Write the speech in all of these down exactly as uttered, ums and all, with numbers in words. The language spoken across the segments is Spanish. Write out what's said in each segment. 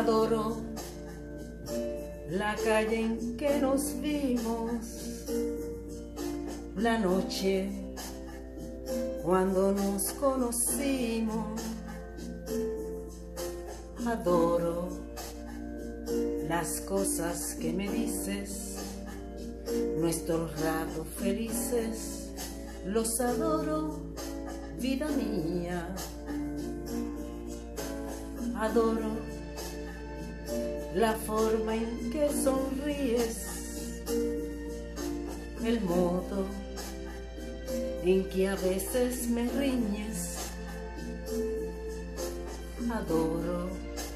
Adoro la calle en que nos vimos, la noche cuando nos conocimos. Adoro las cosas que me dices, nuestros ratos felices, los adoro, vida mía. Adoro la forma en que sonríes, el modo en que a veces me riñes. Adoro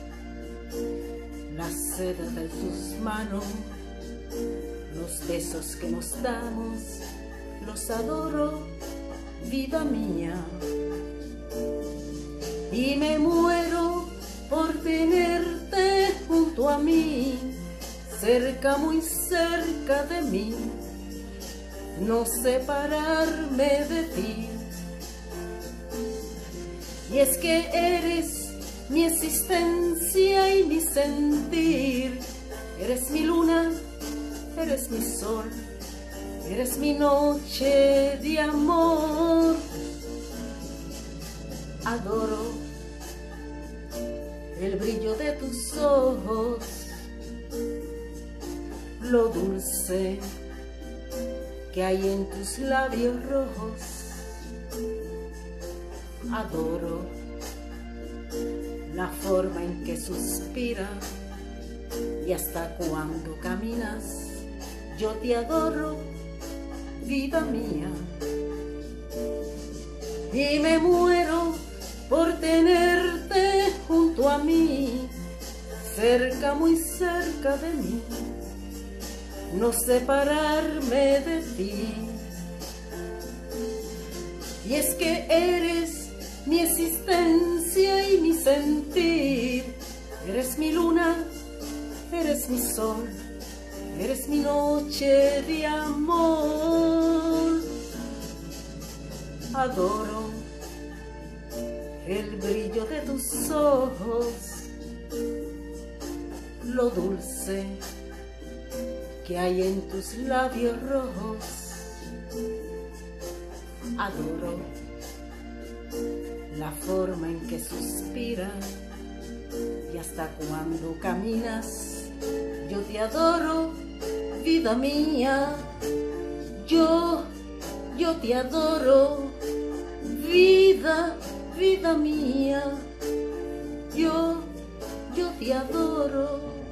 la seda de tus manos, los besos que nos damos, los adoro, vida mía. Y me muero por tenerte junto a mí, cerca, muy cerca de mí, no separarme de ti. Y es que eres mi existencia y mi sentir, eres mi luna, eres mi sol, eres mi noche de amor. Adoro el brillo de tus ojos, lo dulce que hay en tus labios rojos. Adoro la forma en que suspiras y hasta cuando caminas. Yo te adoro, vida mía. Y me muero por tenerte junto a mí, cerca, muy cerca de mí, no separarme de ti. Y es que eres mi existencia y mi sentir, eres mi luna, eres mi sol, eres mi noche de amor. Adoro el brillo de tus ojos, lo dulce que hay en tus labios rojos. Adoro la forma en que suspiras y hasta cuando caminas. Yo te adoro, vida mía. Yo, yo te adoro, vida, vida mía. Yo, yo te adoro.